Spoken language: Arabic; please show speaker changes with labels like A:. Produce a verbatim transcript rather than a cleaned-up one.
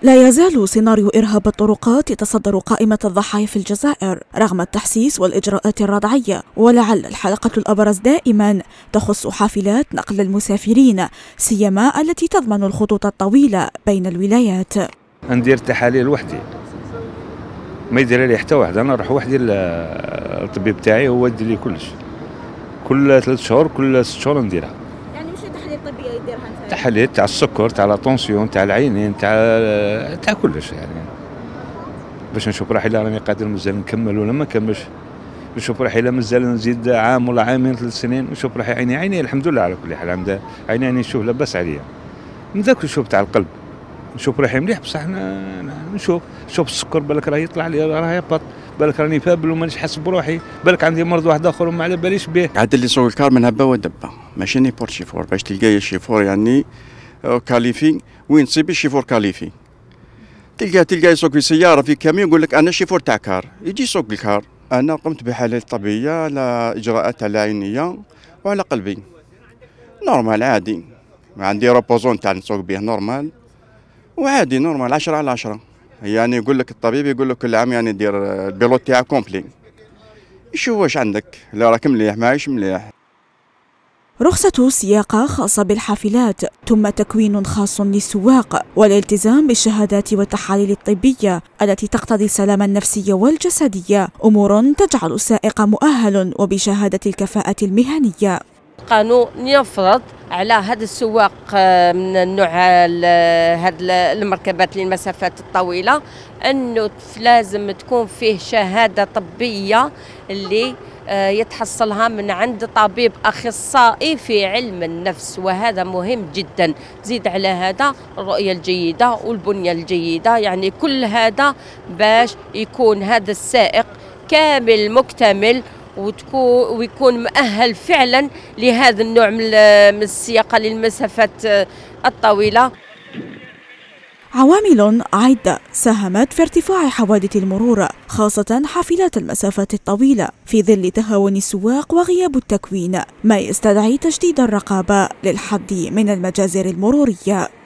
A: لا يزال سيناريو إرهاب الطرقات يتصدر قائمة الضحايا في الجزائر رغم التحسيس والإجراءات الردعية، ولعل الحلقة الأبرز دائما تخص حافلات نقل المسافرين، سيما التي تضمن الخطوط الطويلة بين الولايات.
B: ندير التحاليل وحدي، ما يدير لي حتى واحد، أنا نروح وحدي للطبيب تاعي هو يدير لي كلش، كل ثلاث شهور كل ست شهور نديرها.
A: يعني مش تحاليل طبية يديرها انت؟
B: تحاليل تاع السكر، تاع لا طونسيون، تاع العينين، تاع تاع كلش، يعني باش نشوف روحي لا راني قادر مازال نكمل ولا ما نكملش، نشوف روحي لا مازال نزيد عام ولا عامين ثلاث سنين، نشوف روحي عيني عيني الحمد لله على كل حال، عندها عيني عيني نشوف لاباس عليا. من ذاك نشوف تاع القلب نشوف روحي مليح، بصح نشوف نشوف السكر بالك راه يطلع لي راه يهبط، بالك راني فابل ومانيش حاسس بروحي، بالك عندي مرض واحد اخر وما على باليش به.
C: عاد اللي يسوق الكار من هبه ودبه، ماشي نيبورت شيفور باش تلقاي الشيفور يعني كاليفي وين تصيب الشيفور كاليفي. تلقى تلقى يسوق في سياره في كاميون يقول لك انا شيفور تاع كار، يجي يسوق الكار. انا قمت بحالات طبيه على اجراءات على عينيه وعلى قلبي نورمال عادي، عندي روبوزون تاع نسوق به نورمال وعادي نورمال عشرة على عشرة. يعني يقول لك الطبيب يقول لك كل عام يعني دير البيلوت تاعك كومبلي، يشوف واش عندك، لا راك مليح ماهيش مليح.
A: رخصة سياقة خاصة بالحافلات، ثم تكوين خاص للسواق، والالتزام بالشهادات والتحاليل الطبية التي تقتضي السلامة النفسية والجسدية، أمور تجعل السائق مؤهل وبشهادة الكفاءة المهنية.
D: القانون يفرض على هذا السواق من النوع هذه المركبات للمسافات الطويلة أنه لازم تكون فيه شهادة طبية اللي يتحصلها من عند طبيب أخصائي في علم النفس، وهذا مهم جدا. زيد على هذا الرؤية الجيدة والبنية الجيدة، يعني كل هذا باش يكون هذا السائق كامل مكتمل ويكون مؤهل فعلا لهذا النوع من السياقة للمسافات الطويلة.
A: عوامل عدة ساهمت في ارتفاع حوادث المرور، خاصة حافلات المسافات الطويلة، في ظل تهاون السواق وغياب التكوين، ما يستدعي تشديد الرقابة للحد من المجازر المرورية.